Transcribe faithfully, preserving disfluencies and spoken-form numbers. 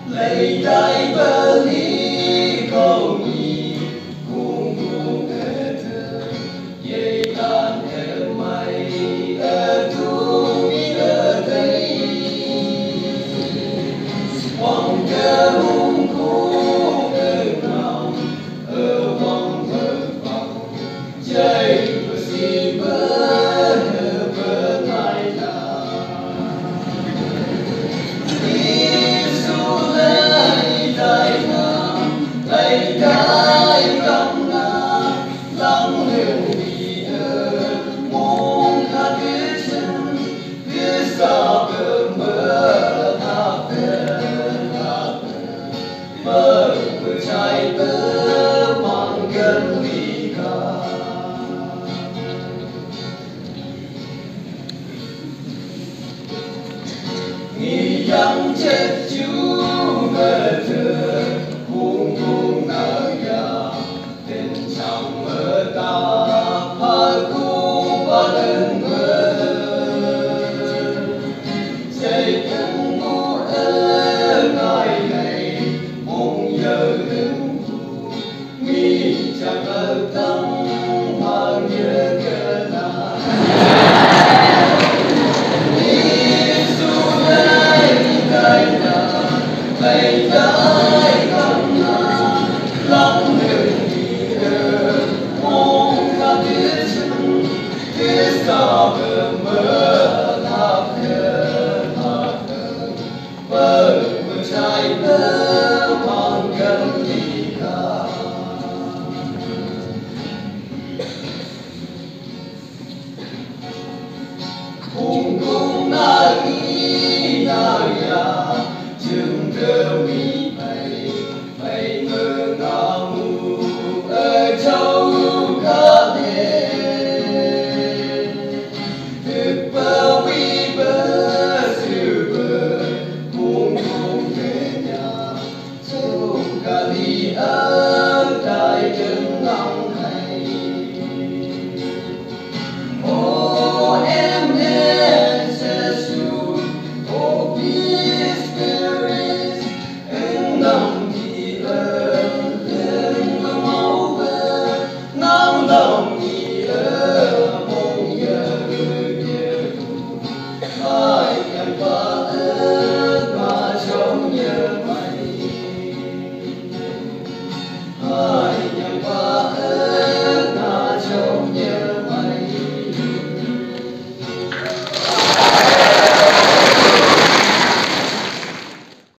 lấy tay bơ đi câu nhì cùng cùng ở thơ dây tan ở mày ở thu mi ở đây hoàng cơ hùng khu ở nào ở vòng thơ vòng chạy bơ xì bơ ở bơ thái là lấy cái cầm na lắng hương đi ở mong khát cứ chân cứ sao bờ mơ tháp tháp mơ mơ trái bơ mang gần đi cả nghi yang chết chú mơ thơ cùng cùng nở ya tình chẳng mơ ta phật cùng ba lần mơ dây cùng ngủ ở ngày này mong nhớ đừng phụ mi chẳng ở tâm mà nhớ cơ là Giêsu lấy tay ta lấy tay cầm na lắng hương đi ở mong khát biết chân biết sao bờ mơ tháp thơ tháp thơ bờ mơ trái bơ mang gần đi cả cùng cùng na đi na ya chừng cơ mi bay bay mơ ngà mù ở châu ca đê thực bơ vi bơ sư bơ cùng cùng về nhà châu ca đi ở đại chân ngóng hay oh em em sẽ su oh peace spirit and nằm đi ở lên mơ máu bơ nằm lòng đi ở mong nhớ nhớ ai em